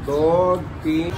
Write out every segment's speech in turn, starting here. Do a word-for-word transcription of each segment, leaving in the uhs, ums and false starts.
दो तीन।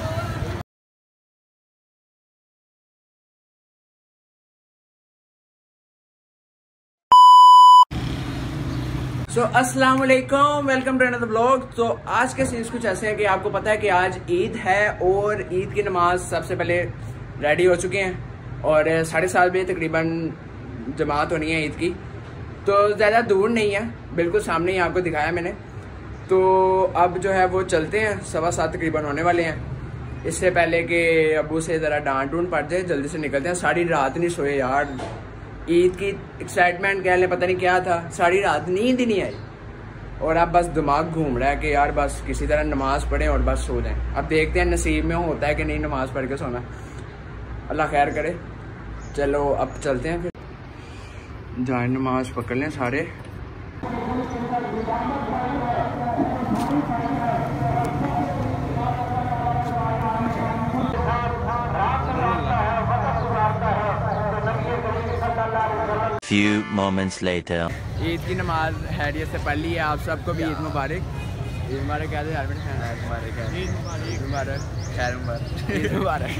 सो अस्सलाम वालेकुम, वेलकम टू अनदर ब्लॉग। तो आज के सीन्स कुछ ऐसे हैं कि आपको पता है कि आज ईद है और ईद की नमाज सबसे पहले रेडी हो चुके हैं और साढ़े सात बजे तकरीबन जमात होनी है ईद की। तो ज़्यादा दूर नहीं है, बिल्कुल सामने ही आपको दिखाया मैंने। तो अब जो है वो चलते हैं, सवा सात तकरीबन होने वाले हैं। इससे पहले कि अबू से ज़रा डांट डूंट पड़ जाए जल्दी से निकलते हैं। सारी रात नहीं सोए यार, ईद की एक्साइटमेंट कह लें, पता नहीं क्या था, सारी रात नींद ही नहीं आई और अब बस दिमाग घूम रहा है कि यार बस किसी तरह नमाज़ पढ़ें और बस सो जाएं। अब देखते हैं नसीब में होता है कि नहीं नमाज़ पढ़ के सोना, अल्लाह खैर करे। चलो अब चलते हैं, फिर जाए नमाज पकड़ लें सारे। Few moments later. ईद की नमाज हैरियत से पढ़ ली है, आप सबको भी ईद मुबारक। ईद मुबारक कहते हैं, ईद मुबारक है, ईद मुबारक, खैर मुबारक, ईद मुबारक।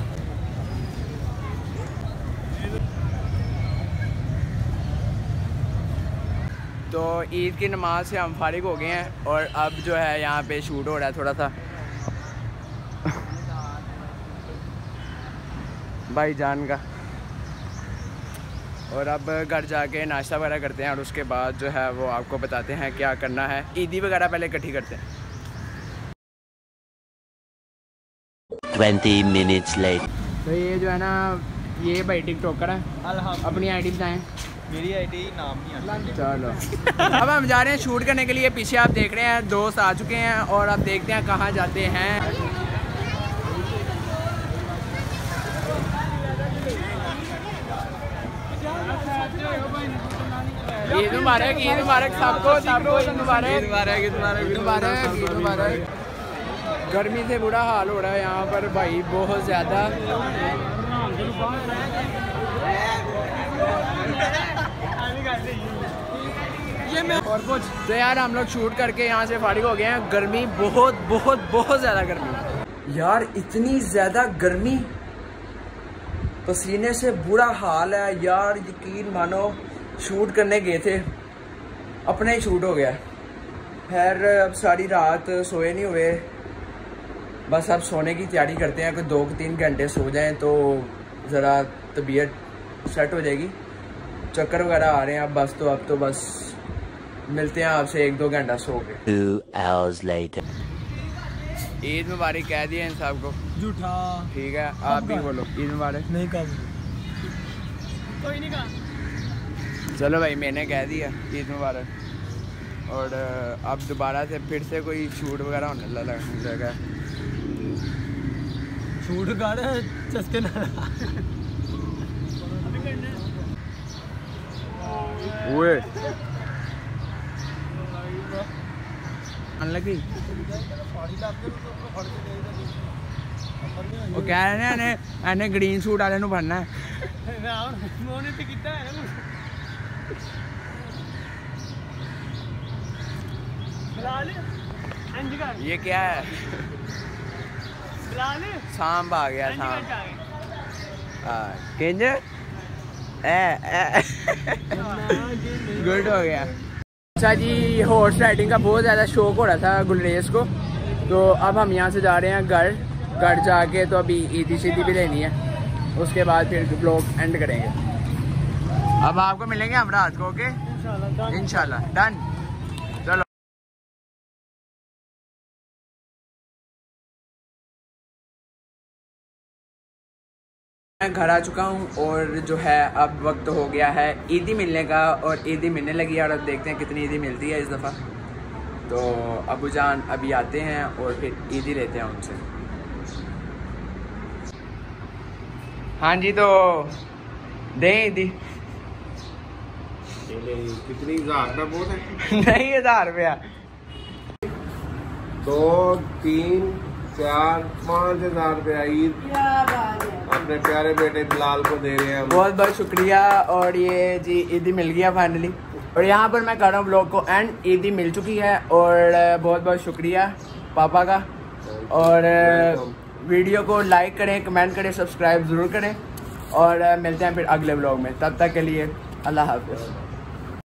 तो ईद की नमाज से हम फारिग हो गए हैं और अब जो है यहाँ पे शूट हो रहा है थोड़ा सा भाईजान का। और अब घर जाके नाश्ता वगैरह करते हैं और उसके बाद जो है वो आपको बताते हैं क्या करना है। ईदी वगैरह पहले इकट्ठी करते हैं। Twenty minutes later. तो ये जो है ना, ये भाई टिकटॉकर है, अपनी आईडी बताएं। मेरी आईडी नाम नहीं आता। चलो अब हम जा रहे हैं शूट करने के लिए। पीछे आप देख रहे हैं दोस्त आ चुके हैं और अब देखते हैं कहाँ जाते हैं। ईद मुबारक, ईद मुबारक सबको, सबको ईद मुबारक, ईद मुबारक, ईद मुबारक, ईद मुबारक, ईद मुबारक। गर्मी से बुरा हाल हो रहा है यहाँ पर भाई, बहुत ज़्यादा। और कुछ तो यार हम लोग शूट करके यहाँ से फारिग हो गए हैं। गर्मी बहुत बहुत बहुत ज़्यादा गर्मी यार, इतनी ज़्यादा गर्मी, पसीने से बुरा हाल है यार। यकीन मानो शूट करने गए थे, अपना ही शूट हो गया। खैर अब सारी रात सोए नहीं हुए, बस अब सोने की तैयारी करते हैं। कोई दो तीन घंटे सो जाएं तो ज़रा तबीयत सेट हो जाएगी। चक्कर वगैरह आ रहे हैं अब बस, तो अब तो बस मिलते हैं आपसे एक दो घंटा सो के। Two hours later. ईद मुबारक कह दिया इन साहब को। झूठा। ठीक है आप भी बोलो ईद मुबारक। नहीं कहा, कोई नहीं कहा। चलो भाई मैंने कह दिया ईद मुबारक। और अब दोबारा से फिर से कोई शूट वगैरह होने लगा। शूट कर चस्के ना ओए लगी वो कह रहे हैं एने ग्रीन सूट वाले नूं बनना है। ये क्या है? सांब आ गया, सांब। केंज गुड हो गया। अच्छा जी, हॉर्स राइडिंग का बहुत ज़्यादा शौक हो रहा था गुलरेज को, तो अब हम यहाँ से जा रहे हैं घर। घर जाके तो अभी ईदी शीदी भी लेनी है, उसके बाद फिर ब्लॉग एंड करेंगे। अब आपको मिलेंगे हम रात को, ओके इंशाल्लाह। डन। चलो मैं घर आ चुका हूँ और जो है अब वक्त हो गया है ईदी मिलने का, और ईदी मिलने लगी है और अब देखते हैं कितनी ईदी मिलती है इस दफ़ा। तो अबू जान अभी आते हैं और फिर ईदी लेते हैं उनसे। हाँ जी, तो दें ईदी। कितनी हजार रुपया बहुत है? नहीं हजार रुपया। दो तीन चार पाँच हजार रुपया ईद अपने प्यारे बेटे बिलाल को दे रहे हैं। बहुत बहुत शुक्रिया। और ये जी ईदी मिल गया फाइनली, और यहाँ पर मैं कर रहा हूँ ब्लॉग को एंड। ईदी मिल चुकी है और बहुत बहुत शुक्रिया पापा का और वीडियो को लाइक करें, कमेंट करें, सब्सक्राइब ज़रूर करें और मिलते हैं फिर अगले व्लॉग में। तब तक के लिए अल्लाह हाफ़िज़।